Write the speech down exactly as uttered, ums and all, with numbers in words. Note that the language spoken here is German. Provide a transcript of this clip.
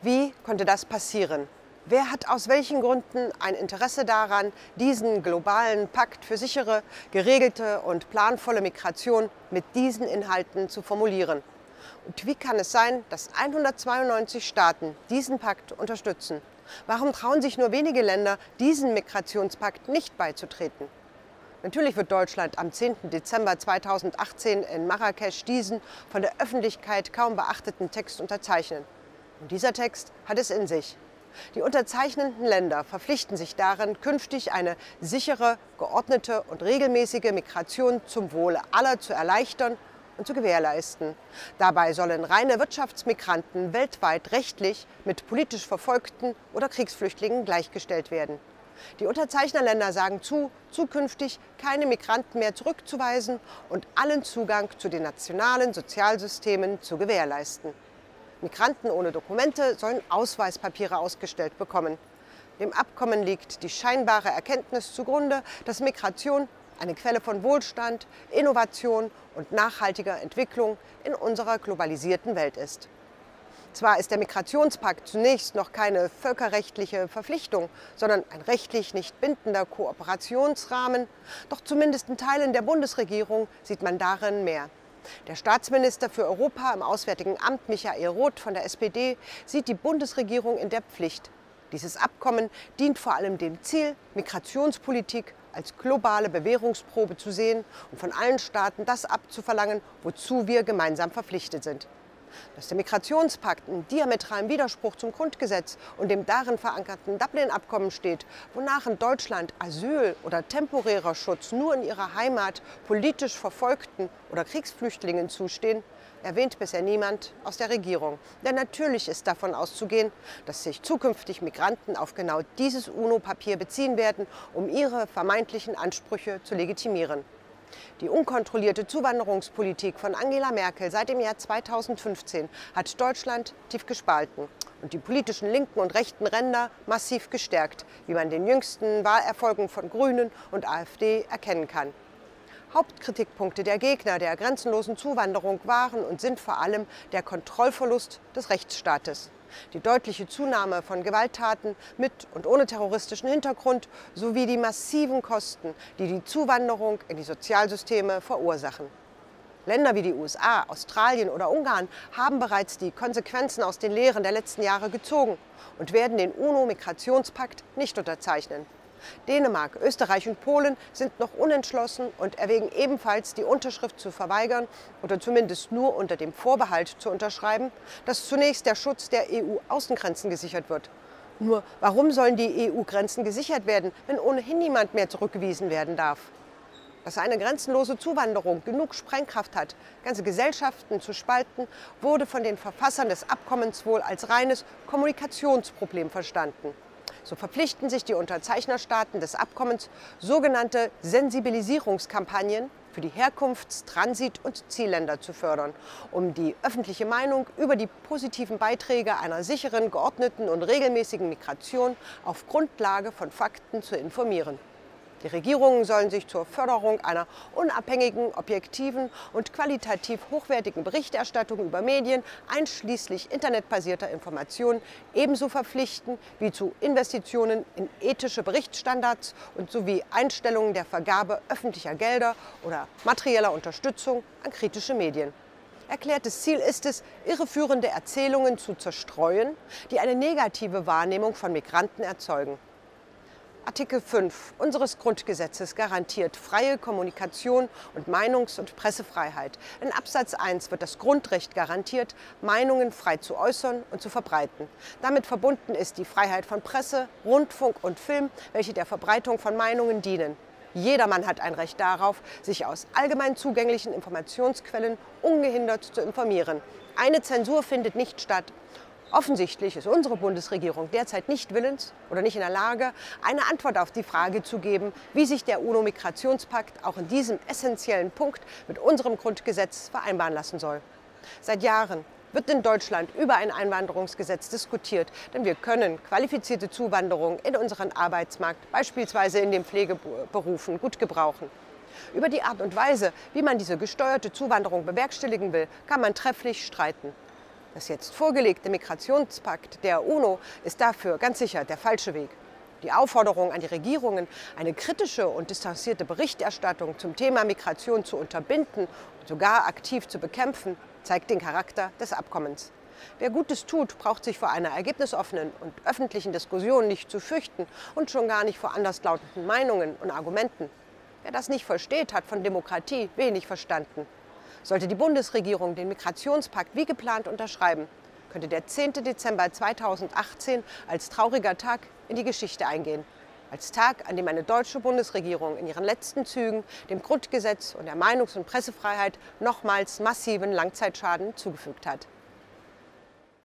Wie konnte das passieren? Wer hat aus welchen Gründen ein Interesse daran, diesen globalen Pakt für sichere, geregelte und planvolle Migration mit diesen Inhalten zu formulieren? Und wie kann es sein, dass hundertzweiundneunzig Staaten diesen Pakt unterstützen? Warum trauen sich nur wenige Länder, diesem Migrationspakt nicht beizutreten? Natürlich wird Deutschland am zehnten Dezember zweitausendachtzehn in Marrakesch diesen von der Öffentlichkeit kaum beachteten Text unterzeichnen. Und dieser Text hat es in sich. Die unterzeichnenden Länder verpflichten sich darin, künftig eine sichere, geordnete und regelmäßige Migration zum Wohle aller zu erleichtern und zu gewährleisten. Dabei sollen reine Wirtschaftsmigranten weltweit rechtlich mit politisch Verfolgten oder Kriegsflüchtlingen gleichgestellt werden. Die Unterzeichnerländer sagen zu, zukünftig keine Migranten mehr zurückzuweisen und allen Zugang zu den nationalen Sozialsystemen zu gewährleisten. Migranten ohne Dokumente sollen Ausweispapiere ausgestellt bekommen. Dem Abkommen liegt die scheinbare Erkenntnis zugrunde, dass Migration eine Quelle von Wohlstand, Innovation und nachhaltiger Entwicklung in unserer globalisierten Welt ist. Zwar ist der Migrationspakt zunächst noch keine völkerrechtliche Verpflichtung, sondern ein rechtlich nicht bindender Kooperationsrahmen, doch zumindest in Teilen der Bundesregierung sieht man darin mehr. Der Staatsminister für Europa im Auswärtigen Amt, Michael Roth von der S P D, sieht die Bundesregierung in der Pflicht. Dieses Abkommen dient vor allem dem Ziel, Migrationspolitik als globale Bewährungsprobe zu sehen und von allen Staaten das abzuverlangen, wozu wir gemeinsam verpflichtet sind. Dass der Migrationspakt in diametralem Widerspruch zum Grundgesetz und dem darin verankerten Dublin-Abkommen steht, wonach in Deutschland Asyl oder temporärer Schutz nur in ihrer Heimat politisch Verfolgten oder Kriegsflüchtlingen zustehen, erwähnt bisher niemand aus der Regierung. Denn natürlich ist davon auszugehen, dass sich zukünftig Migranten auf genau dieses UNO-Papier beziehen werden, um ihre vermeintlichen Ansprüche zu legitimieren. Die unkontrollierte Zuwanderungspolitik von Angela Merkel seit dem Jahr zweitausendfünfzehn hat Deutschland tief gespalten und die politischen linken und rechten Ränder massiv gestärkt, wie man den jüngsten Wahlerfolgen von Grünen und AfD erkennen kann. Hauptkritikpunkte der Gegner der grenzenlosen Zuwanderung waren und sind vor allem der Kontrollverlust des Rechtsstaates, die deutliche Zunahme von Gewalttaten mit und ohne terroristischen Hintergrund sowie die massiven Kosten, die die Zuwanderung in die Sozialsysteme verursachen. Länder wie die U S A, Australien oder Ungarn haben bereits die Konsequenzen aus den Lehren der letzten Jahre gezogen und werden den UNO-Migrationspakt nicht unterzeichnen. Dänemark, Österreich und Polen sind noch unentschlossen und erwägen ebenfalls, die Unterschrift zu verweigern oder zumindest nur unter dem Vorbehalt zu unterschreiben, dass zunächst der Schutz der E U-Außengrenzen gesichert wird. Nur warum sollen die E U-Grenzen gesichert werden, wenn ohnehin niemand mehr zurückgewiesen werden darf? Dass eine grenzenlose Zuwanderung genug Sprengkraft hat, ganze Gesellschaften zu spalten, wurde von den Verfassern des Abkommens wohl als reines Kommunikationsproblem verstanden. So verpflichten sich die Unterzeichnerstaaten des Abkommens, sogenannte Sensibilisierungskampagnen für die Herkunfts-, Transit- und Zielländer zu fördern, um die öffentliche Meinung über die positiven Beiträge einer sicheren, geordneten und regelmäßigen Migration auf Grundlage von Fakten zu informieren. Die Regierungen sollen sich zur Förderung einer unabhängigen, objektiven und qualitativ hochwertigen Berichterstattung über Medien, einschließlich internetbasierter Informationen, ebenso verpflichten wie zu Investitionen in ethische Berichtsstandards und sowie Einstellungen der Vergabe öffentlicher Gelder oder materieller Unterstützung an kritische Medien. Erklärtes Ziel ist es, irreführende Erzählungen zu zerstreuen, die eine negative Wahrnehmung von Migranten erzeugen. Artikel fünf unseres Grundgesetzes garantiert freie Kommunikation und Meinungs- und Pressefreiheit. In Absatz eins wird das Grundrecht garantiert, Meinungen frei zu äußern und zu verbreiten. Damit verbunden ist die Freiheit von Presse, Rundfunk und Film, welche der Verbreitung von Meinungen dienen. Jedermann hat ein Recht darauf, sich aus allgemein zugänglichen Informationsquellen ungehindert zu informieren. Eine Zensur findet nicht statt. Offensichtlich ist unsere Bundesregierung derzeit nicht willens oder nicht in der Lage, eine Antwort auf die Frage zu geben, wie sich der UNO-Migrationspakt auch in diesem essentiellen Punkt mit unserem Grundgesetz vereinbaren lassen soll. Seit Jahren wird in Deutschland über ein Einwanderungsgesetz diskutiert, denn wir können qualifizierte Zuwanderung in unseren Arbeitsmarkt, beispielsweise in den Pflegeberufen, gut gebrauchen. Über die Art und Weise, wie man diese gesteuerte Zuwanderung bewerkstelligen will, kann man trefflich streiten. Das jetzt vorgelegte Migrationspakt der UNO ist dafür ganz sicher der falsche Weg. Die Aufforderung an die Regierungen, eine kritische und distanzierte Berichterstattung zum Thema Migration zu unterbinden und sogar aktiv zu bekämpfen, zeigt den Charakter des Abkommens. Wer Gutes tut, braucht sich vor einer ergebnisoffenen und öffentlichen Diskussion nicht zu fürchten und schon gar nicht vor anderslautenden Meinungen und Argumenten. Wer das nicht versteht, hat von Demokratie wenig verstanden. Sollte die Bundesregierung den Migrationspakt wie geplant unterschreiben, könnte der zehnte Dezember zweitausendachtzehn als trauriger Tag in die Geschichte eingehen. Als Tag, an dem eine deutsche Bundesregierung in ihren letzten Zügen dem Grundgesetz und der Meinungs- und Pressefreiheit nochmals massiven Langzeitschaden zugefügt hat.